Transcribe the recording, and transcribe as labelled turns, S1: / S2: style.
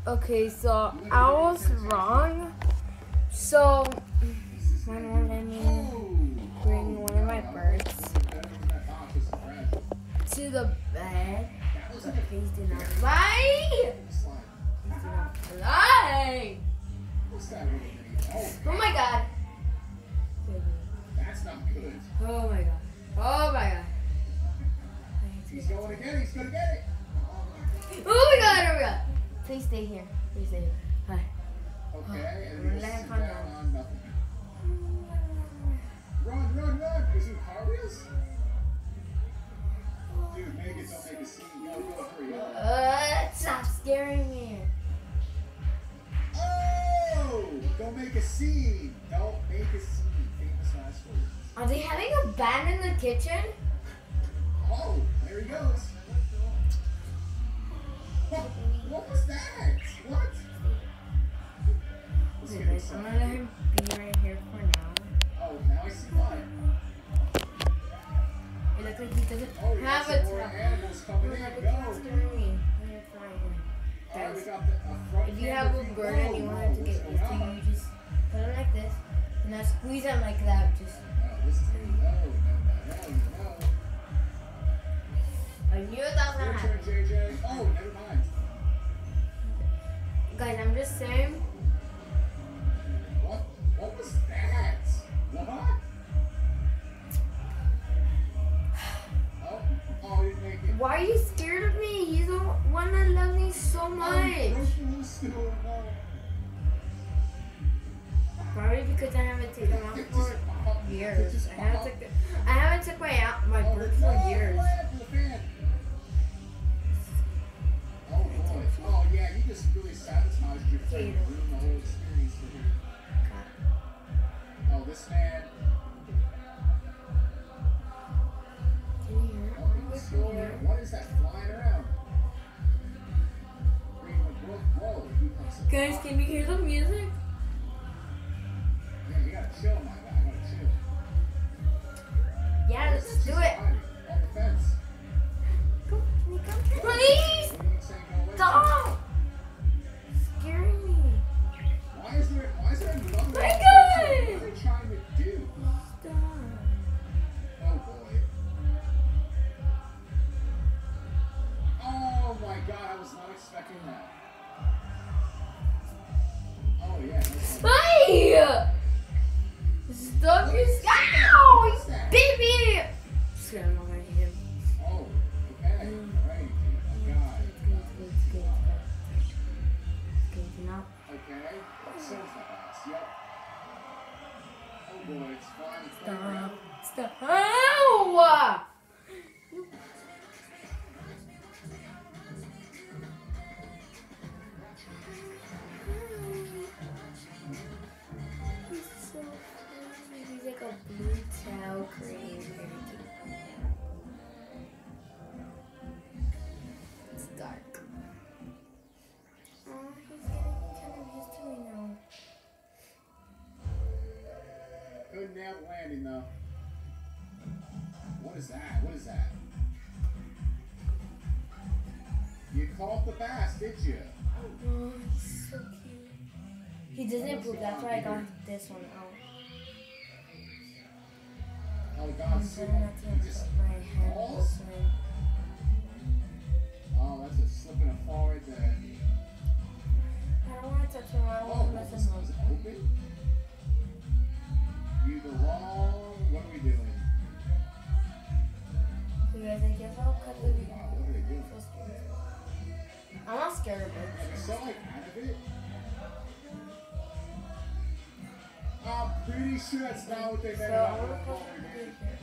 S1: Okay, so I was wrong. So my mom let me bring one of my birds to the bed. But please do not fly. Please do not fly. Oh my god.
S2: That's not good.
S1: Oh my god. Oh my god.
S2: He's going again. He's gonna get it.
S1: Oh my god. Oh my god. Please stay here. Please stay here. Hi.
S2: Okay. And
S1: I'm
S2: we're
S1: gonna let him calm down.
S2: on nothing. Run, run, run. Is it car wheels? Dude, make it. Don't make a scene. Go, hurry up.
S1: Stop scaring me.
S2: Oh! Don't make a scene. Don't make a scene. Famous last words.
S1: Are they having a band in the kitchen?
S2: Oh, there he goes. What was that? What? Let's
S1: Okay,
S2: get
S1: guys, I'm gonna let him be right here for now.
S2: Oh, now I see why.
S1: It looks like he doesn't
S2: Oh, we got
S1: have
S2: some
S1: a
S2: more
S1: top.
S2: animals coming in.
S1: Like it's
S2: Go.
S1: not scaring me. You're fine.
S2: Alright, we
S1: Guys,
S2: got a front
S1: if you
S2: camera
S1: have a
S2: view.
S1: bird and you want him to get used to you, you just put him like this, and now squeeze him like that. Just.
S2: No, no.
S1: I knew that was gonna
S2: Your
S1: happen.
S2: turn, JJ. Oh, never mind.
S1: Guys, I'm just saying.
S2: What was that? What? Oh, you make it.
S1: Why are you scared of me? He's the one that loves me so much. Probably because I haven't taken him out for years. I haven't took my bird for years.
S2: Oh boy. Oh yeah, you just really sabotaged your friend. Ruined the whole experience for him. Oh, this man.
S1: Can you hear
S2: Oh, he was still there. What is that flying around? Whoa, he comes to
S1: Guys, can you hear the music?
S2: Yeah, you gotta chill, my guy. You gotta chill.
S1: Yeah, let's do it.
S2: On the fence.
S1: Go, can you come? Please! Stop! Scaring me.
S2: Why is there another?
S1: My God!
S2: What are they trying to do?
S1: Stop.
S2: Oh boy. Oh my god, I was not expecting that. Oh yeah.
S1: Hey! Stop your Ow! Baby! Scared him already.
S2: Oh, okay. Alright. Oh god.
S1: It's good. Now.
S2: Okay. So fast. Yep. Oh boy, it's fine.
S1: Stop. Ow! He's like a blue tail cream. It's dark. Oh, he's getting kind of used to me now.
S2: Good nap landing though. What is that? What is that? You caught the bass, did you?
S1: Oh, he's so cute. He doesn't poop, that's why I got this one out.
S2: Oh god,
S1: I'm
S2: so
S1: trying not to
S2: you just
S1: put my hand
S2: falls?
S1: this way.
S2: Oh, that's a slip and a fall right there.
S1: I don't want to touch him, I don't
S2: Oh,
S1: want to
S2: was
S1: mess him up.
S2: it open? You belong. What are we doing?
S1: You guys, I guess I'll cut the video.
S2: Wow, what are they doing?
S1: I'm not scared of it.
S2: Are you so like out of it? I'm pretty sure that's not what they meant
S1: So,
S2: about
S1: I'm
S2: the
S1: gonna put
S2: ball.
S1: it here.